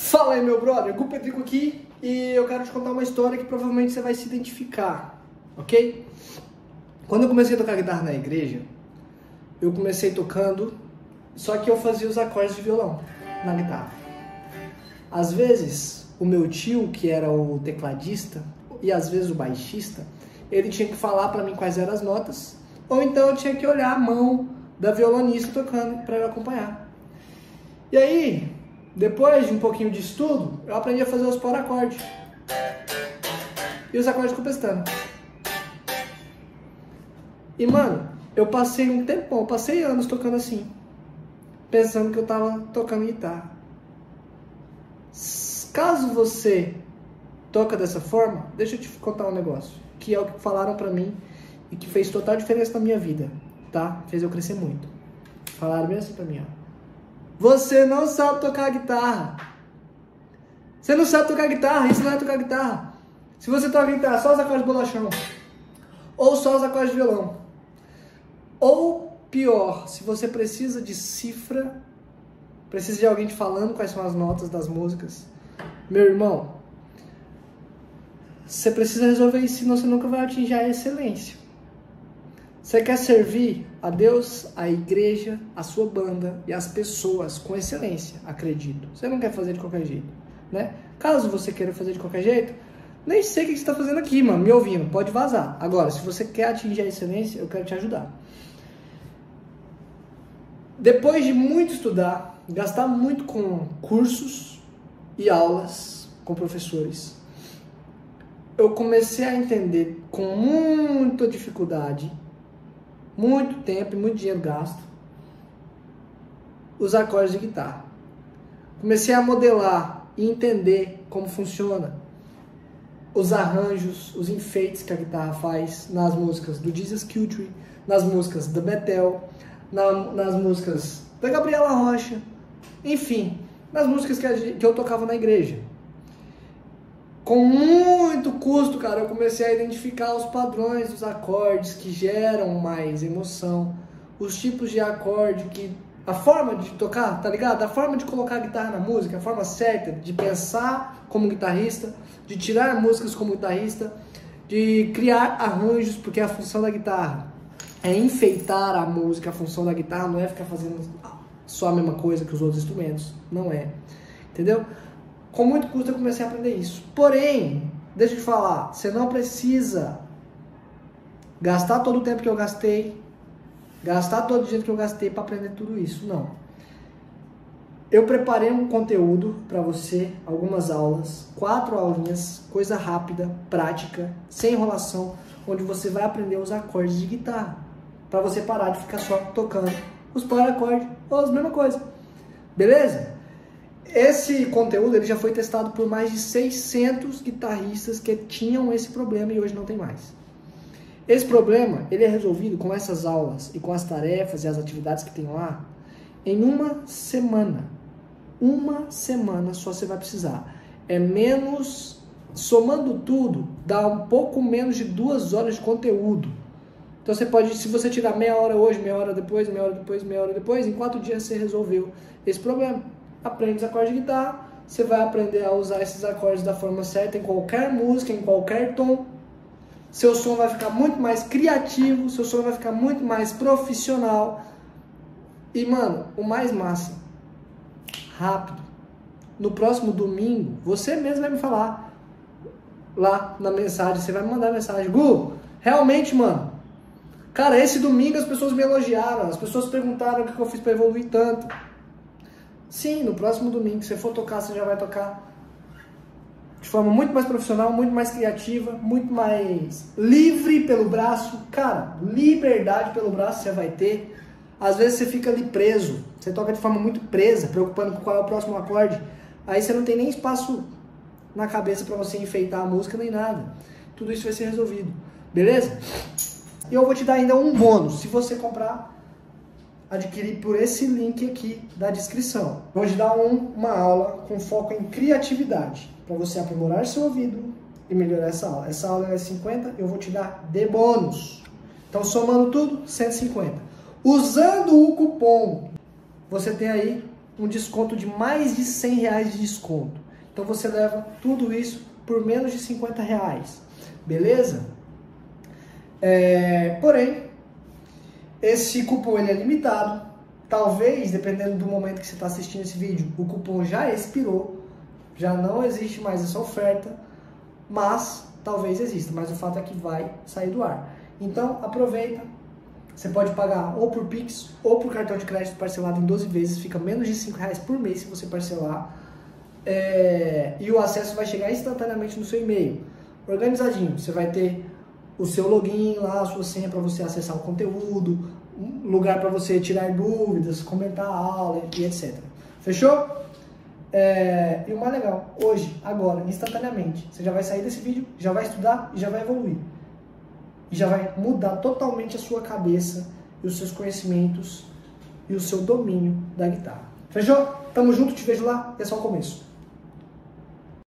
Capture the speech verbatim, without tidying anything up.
Fala aí, meu brother, Gu Pedrico aqui e eu quero te contar uma história que provavelmente você vai se identificar, ok? Quando eu comecei a tocar guitarra na igreja, eu comecei tocando, só que eu fazia os acordes de violão na guitarra. Às vezes, o meu tio, que era o tecladista, e às vezes o baixista, ele tinha que falar pra mim quais eram as notas, ou então eu tinha que olhar a mão da violonista tocando pra eu acompanhar. E aí, depois de um pouquinho de estudo, eu aprendi a fazer os power acordes. E os acordes ficam prestando. E mano, eu passei um tempão, passei anos tocando assim, pensando que eu tava tocando guitarra. Caso você toca dessa forma, deixa eu te contar um negócio, que é o que falaram pra mim e que fez total diferença na minha vida, tá? Fez eu crescer muito. Falaram bem assim pra mim, ó. Você não sabe tocar guitarra. Você não sabe tocar guitarra, isso não é tocar guitarra. Se você toca guitarra, só os acordes de bolachão, ou só os acordes de violão, ou pior, se você precisa de cifra, precisa de alguém te falando quais são as notas das músicas, meu irmão, você precisa resolver isso, senão você nunca vai atingir a excelência. Você quer servir a Deus, a igreja, a sua banda e as pessoas com excelência, acredito. Você não quer fazer de qualquer jeito, né? Caso você queira fazer de qualquer jeito, nem sei o que você está fazendo aqui, mano, me ouvindo, pode vazar. Agora, se você quer atingir a excelência, eu quero te ajudar. Depois de muito estudar, gastar muito com cursos e aulas com professores, eu comecei a entender com muita dificuldade, muito tempo e muito dinheiro gasto, os acordes de guitarra. Comecei a modelar e entender como funciona os arranjos, os enfeites que a guitarra faz nas músicas do Jesus Culture, nas músicas da Bethel, na, nas músicas da Gabriela Rocha, enfim, nas músicas que, a, que eu tocava na igreja. Com muito custo, cara, eu comecei a identificar os padrões dos acordes que geram mais emoção, os tipos de acorde que... a forma de tocar, tá ligado? A forma de colocar a guitarra na música, a forma certa de pensar como guitarrista, de tirar músicas como guitarrista, de criar arranjos, porque a função da guitarra é enfeitar a música, a função da guitarra não é ficar fazendo só a mesma coisa que os outros instrumentos, não é, entendeu? Com muito custo eu comecei a aprender isso. Porém, deixa eu te falar, você não precisa gastar todo o tempo que eu gastei, gastar todo o dinheiro que eu gastei para aprender tudo isso, não. Eu preparei um conteúdo para você, algumas aulas, quatro aulinhas, coisa rápida, prática, sem enrolação, onde você vai aprender os acordes de guitarra, para você parar de ficar só tocando os power acordes ou as mesmas coisas, beleza? Esse conteúdo ele já foi testado por mais de seiscentos guitarristas que tinham esse problema e hoje não tem mais. Esse problema ele é resolvido com essas aulas e com as tarefas e as atividades que tem lá em uma semana. Uma semana só você vai precisar. É menos, somando tudo, dá um pouco menos de duas horas de conteúdo. Então você pode, se você tirar meia hora hoje, meia hora depois, meia hora depois, meia hora depois, em quatro dias você resolveu esse problema. Aprende os acordes de guitarra, você vai aprender a usar esses acordes da forma certa em qualquer música, em qualquer tom. Seu som vai ficar muito mais criativo, seu som vai ficar muito mais profissional. E, mano, o mais massa, rápido. No próximo domingo, você mesmo vai me falar lá na mensagem, você vai me mandar mensagem. Gu, realmente, mano, cara, esse domingo as pessoas me elogiaram, as pessoas perguntaram o que eu fiz para evoluir tanto. Sim, no próximo domingo, se você for tocar, você já vai tocar de forma muito mais profissional, muito mais criativa, muito mais livre pelo braço. Cara, liberdade pelo braço você vai ter. Às vezes você fica ali preso, você toca de forma muito presa, preocupando com qual é o próximo acorde. Aí você não tem nem espaço na cabeça para você enfeitar a música nem nada. Tudo isso vai ser resolvido, beleza? E eu vou te dar ainda um bônus, se você comprar, adquirir por esse link aqui da descrição. Vou te dar um, uma aula com foco em criatividade, para você aprimorar seu ouvido e melhorar essa aula. Essa aula é cinquenta, eu vou te dar de bônus. Então, somando tudo, cento e cinquenta. Usando o cupom, você tem aí um desconto de mais de cem reais de desconto. Então você leva tudo isso por menos de cinquenta reais, beleza? É, porém, esse cupom ele é limitado. Talvez, dependendo do momento que você está assistindo esse vídeo, o cupom já expirou, já não existe mais essa oferta, mas talvez exista, mas o fato é que vai sair do ar. Então aproveita, você pode pagar ou por Pix ou por cartão de crédito parcelado em doze vezes, fica menos de cinco reais por mês se você parcelar, é, e o acesso vai chegar instantaneamente no seu e-mail, organizadinho. Você vai ter o seu login lá, a sua senha para você acessar o conteúdo, um lugar para você tirar dúvidas, comentar a aula e etcétera. Fechou? É, e o mais legal, hoje, agora, instantaneamente, você já vai sair desse vídeo, já vai estudar e já vai evoluir. E já vai mudar totalmente a sua cabeça e os seus conhecimentos e o seu domínio da guitarra. Fechou? Tamo junto, te vejo lá, é só o começo.